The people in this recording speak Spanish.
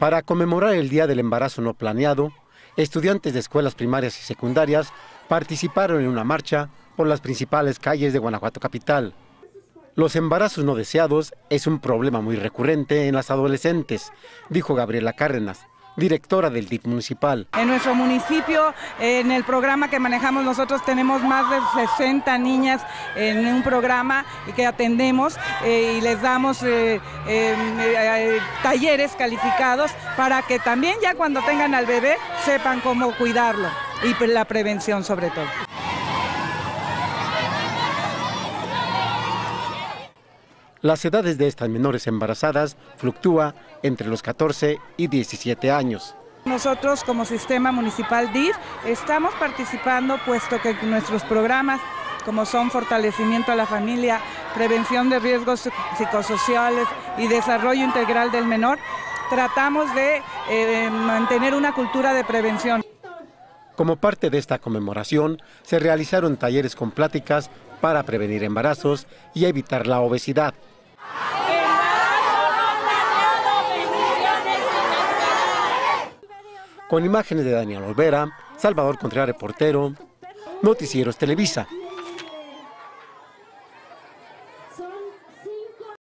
Para conmemorar el Día del Embarazo No Planeado, estudiantes de escuelas primarias y secundarias participaron en una marcha por las principales calles de Guanajuato capital. Los embarazos no deseados es un problema muy recurrente en las adolescentes, dijo Gabriela Cárdenas, directora del DIF municipal. En nuestro municipio, en el programa que manejamos nosotros, tenemos más de 60 niñas en un programa y que atendemos y les damos talleres calificados para que también ya cuando tengan al bebé sepan cómo cuidarlo y la prevención sobre todo. Las edades de estas menores embarazadas fluctúa entre los 14 y 17 años. Nosotros como Sistema Municipal DIF estamos participando puesto que nuestros programas como son fortalecimiento a la familia, prevención de riesgos psicosociales y desarrollo integral del menor, tratamos de mantener una cultura de prevención. Como parte de esta conmemoración, se realizaron talleres con pláticas para prevenir embarazos y evitar la obesidad. Con imágenes de Daniel Olvera, Salvador Contreras, reportero, Noticieros Televisa.